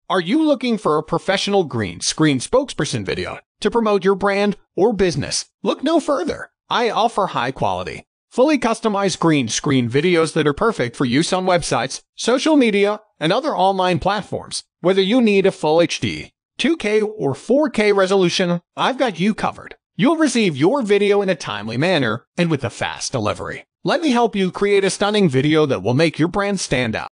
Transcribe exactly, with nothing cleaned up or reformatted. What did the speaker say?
Are you looking for a professional green screen spokesperson video to promote your brand or business? Look no further. I offer high-quality, fully customized green screen videos that are perfect for use on websites, social media, and other online platforms. Whether you need a full H D, two K, or four K resolution, I've got you covered. You'll receive your video in a timely manner and with a fast delivery. Let me help you create a stunning video that will make your brand stand out.